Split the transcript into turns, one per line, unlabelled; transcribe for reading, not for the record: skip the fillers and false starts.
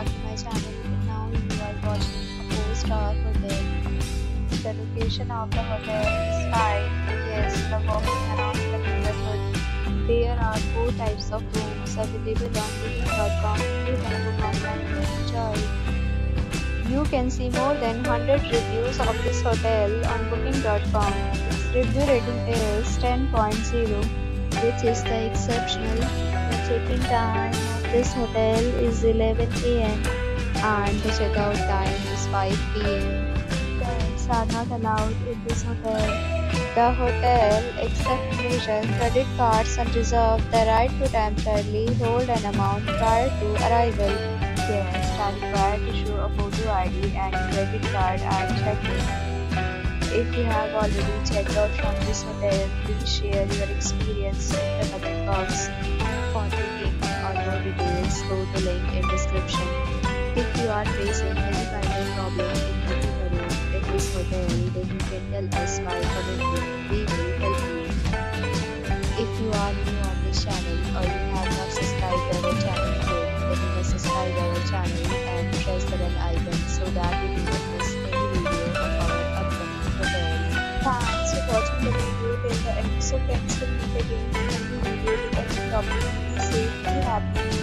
back to my channel. Now you are watching a 4-star hotel. The location of the hotel is fine. Yes, the walking around the neighborhood. There are 4 types of rooms available on booking.com. You can book online to enjoy. You can see more than 100 reviews of this hotel on booking.com. Its review rating is 10.0, which is the exceptional. The check-in time of this hotel is 11 a.m. and the checkout time is 5 p.m. Pets are not allowed in this hotel. The hotel accepts major credit cards and reserves the right to temporarily hold an amount prior to arrival. Guests are required to show a photo ID and credit card at check-in. If you have already checked out from this hotel, please share your experience in the comment box. For booking or more details, go to link in description. If you are facing any kind of problem in booking a room in this hotel, then you can tell us by commenting. We will help you. If you are new on this channel or you have not subscribed our channel yet, then you must subscribe our channel and press the bell icon so that you do not miss any video of our upcoming hotel. Thanks for watching the video till the end. So friends will meet again in a new video with a new topic. Be safe, be happy.